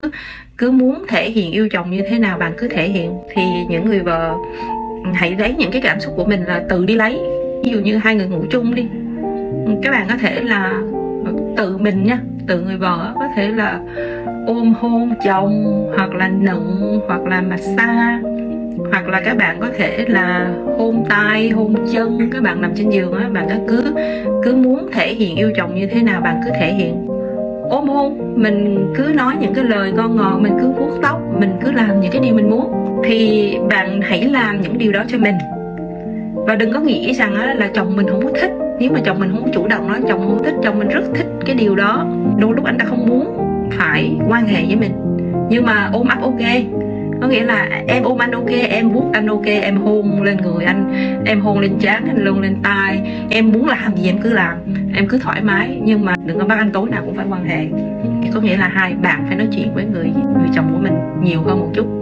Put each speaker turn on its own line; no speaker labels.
cứ muốn thể hiện yêu chồng như thế nào bạn cứ thể hiện. Thì những người vợ hãy lấy những cái cảm xúc của mình là tự đi lấy. Ví dụ như hai người ngủ chung đi, các bạn có thể là tự mình nha, tự người vợ có thể là ôm hôn chồng, hoặc là nựng, hoặc là massage, hoặc là các bạn có thể là hôn tay, hôn chân. Các bạn nằm trên giường á, bạn cứ muốn thể hiện yêu chồng như thế nào bạn cứ thể hiện. Ôm hôn, mình cứ nói những cái lời ngon ngọt, mình cứ vuốt tóc, mình cứ làm những cái điều mình muốn. Thì bạn hãy làm những điều đó cho mình. Và đừng có nghĩ rằng là chồng mình không có thích. Nếu mà chồng mình không chủ động nói chồng không thích, chồng mình rất thích cái điều đó, đôi lúc anh ta không muốn phải quan hệ với mình, nhưng mà ôm ấp ok. Có nghĩa là em ôm anh ok, em vuốt anh ok, em hôn lên người anh, em hôn lên trán anh, hôn lên tai, em muốn làm gì em cứ làm, em cứ thoải mái. Nhưng mà đừng có bắt anh tối nào cũng phải quan hệ. Có nghĩa là hai bạn phải nói chuyện với người chồng của mình nhiều hơn một chút.